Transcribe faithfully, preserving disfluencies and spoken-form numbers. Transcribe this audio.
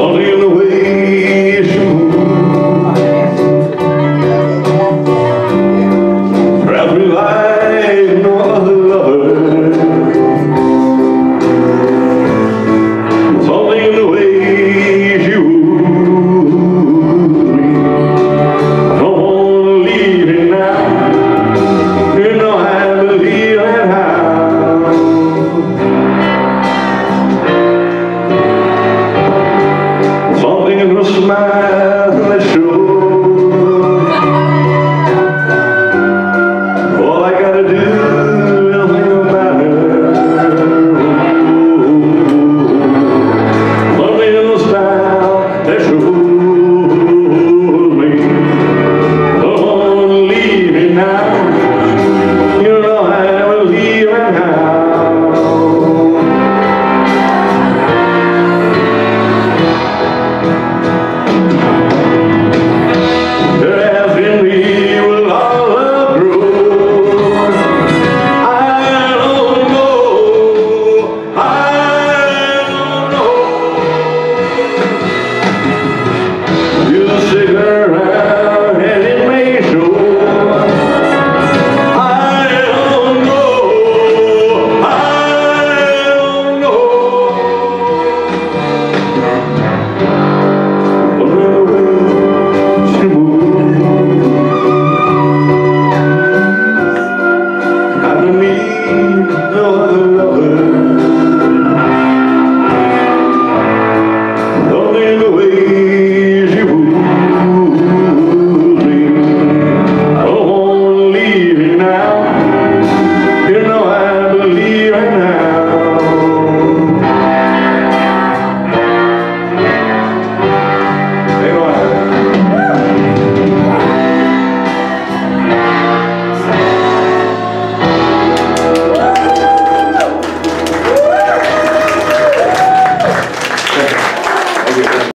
Something in the way she moves grabs me like no other lover. Something in the way she moves me. I don't want to leave it now. You know I believe in how. Something in her smile